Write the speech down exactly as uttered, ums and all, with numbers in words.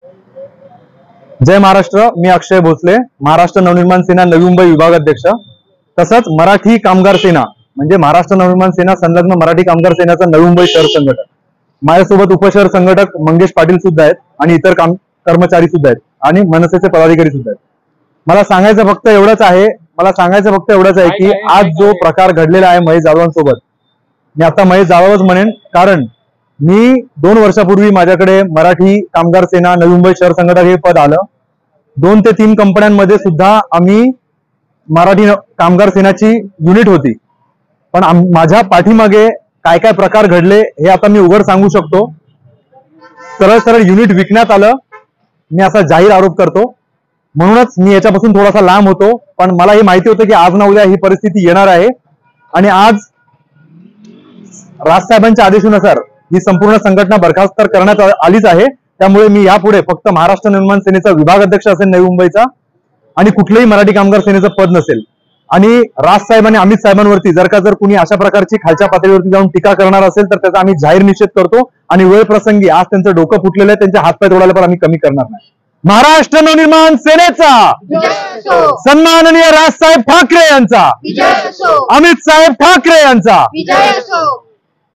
जय महाराष्ट्र। मी अक्षय भोसले, महाराष्ट्र नवनिर्माण सेना नवी मुंबई विभागाध्यक्ष, तसंच मराठी कामगार सेना म्हणजे महाराष्ट्र नवनिर्माण सेना संलग्न मराठी कामगार सेनेचा नवी मुंबई शहर संघटक। माझ्यासोबत उपशहर संघटक मंगेश पाटील सुद्धा आहेत आणि इतर काम कर्मचारी सुद्धा आहेत आणि मनसेचे पदाधिकारी सुद्धा आहेत। मला सांगायचं फक्त एवढंच आहे मला सांगायचं फक्त एवढंच आहे की आज जो प्रकार घडलेला आहे महेश जाधवांसोबत, मी आता महेश जाधवच म्हणेन, कारण मी दोन वर्षापूर्वी माझ्याकडे मराठी कामगार सेना नवी मुंबई शहर संघटक हे पद आलं। दोन ते तीन कंपन्यांमध्ये सुद्धा आम्ही मराठी कामगार सेनाची युनिट होती, पण माझ्या पाठीमागे काय काय प्रकार घडले हे आता मी उघड सांगू शकतो। सरळ सरळ युनिट विकण्यात आलं, मी असा जाहीर आरोप करतो। म्हणूनच मी याच्यापासून थोडासा लांब होतो, पण मला हे माहिती होतं की आज ना उद्या ही परिस्थिती येणार आहे आणि आज राजसाहेबांच्या आदेशानुसार ही संपूर्ण संघटना बरखास्त करण्यात आलीच आहे। त्यामुळे मी यापुढे फक्त महाराष्ट्र निर्माण सेनेचा विभाग अध्यक्ष असेल नवी मुंबईचा आणि कुठलेही मराठी कामगार सेनेचं पद नसेल। आणि राजसाहेब आणि अमित साहेबांवरती जर का जर कुणी अशा प्रकारची खालच्या पातळीवरती जाऊन टीका करणार असेल तर त्याचा आम्ही जाहीर निषेध करतो आणि वेळ प्रसंगी आज त्यांचं डोकं फुटलेलं आहे, त्यांचे हातपाय तोडायला पण आम्ही कमी करणार नाही। महाराष्ट्र नवनिर्माण सेनेचा सन्माननीय राजसाहेब ठाकरे यांचा, अमित साहेब ठाकरे यांचा